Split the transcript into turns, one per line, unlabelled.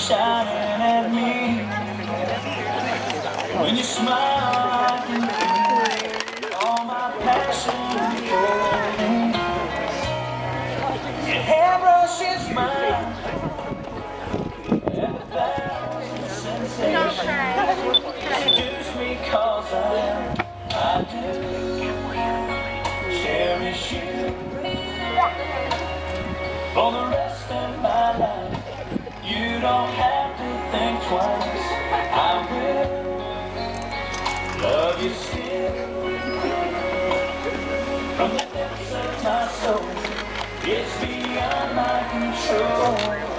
shining at me. When you smile, I can feel all my passion pouring. Your hair brushes mine, and 1,000 sensations seduce me 'cause I do cherish you for the rest of my life. You don't have to think twice. I will love you still from the depths of my soul. It's beyond my control.